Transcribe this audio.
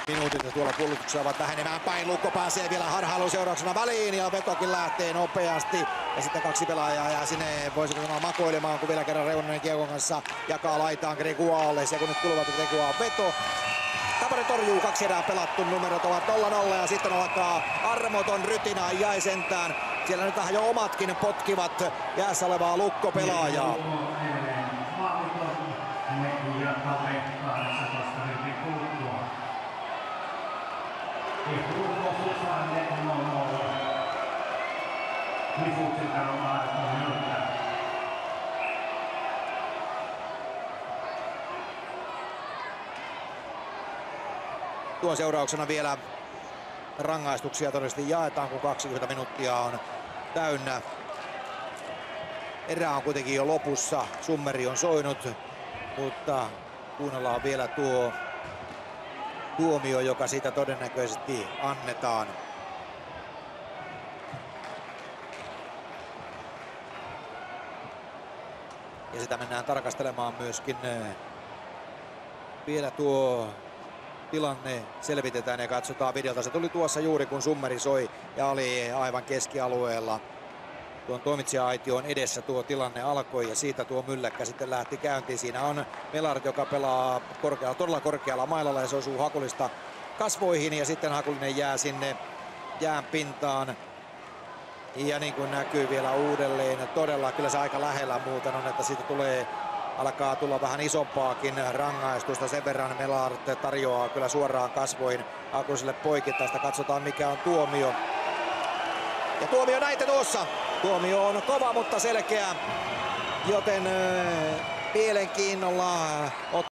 Minuutit ja tuolla puolustuksessa ovat vähenemään päin. Lukko pääsee vielä harhailun seurauksena väliin ja vetokin lähtee nopeasti. Ja sitten kaksi pelaajaa jää sinne, voisiko sanoa, makoilemaan, kun vielä kerran Reunanen kiekon kanssa jakaa laitaan Gregoirelle. Sekunnit kuluvat, Gregoire veto. Tampere torjuu, 2 erää pelattu, numerot ovat 0-0 ja sitten alkaa armoton rytinä, jäi sentään. Siellä nyt vähän jo omatkin potkivat jäässä olevaa Lukko-pelaajaa. Tuon seurauksena vielä rangaistuksia todellisesti jaetaan, kun 20 minuuttia on täynnä. Erä on kuitenkin jo lopussa, summeri on soinut, mutta kuunnellaan vielä tuo tuomio, joka siitä todennäköisesti annetaan. Ja sitä mennään tarkastelemaan myöskin. Vielä tuo tilanne selvitetään ja katsotaan videolta. Se tuli tuossa juuri kun summeri soi ja oli aivan keskialueella. Tuon toimitsija-aition edessä tuo tilanne alkoi ja siitä tuo mylläkkä sitten lähti käyntiin. Siinä on Melart, joka pelaa todella korkealla mailalla ja se osuu Hakulista kasvoihin ja sitten Hakulinen jää sinne jään pintaan. Ja niin kuin näkyy vielä uudelleen, todella kyllä se aika lähellä muuten on, että siitä alkaa tulla vähän isompaakin rangaistusta. Sen verran Melart tarjoaa kyllä suoraan kasvoin Hakuliselle poikittaista. Katsotaan mikä on tuomio. Ja tuomio näitä tuossa. Tuomio on kova, mutta selkeä, joten mielenkiinnolla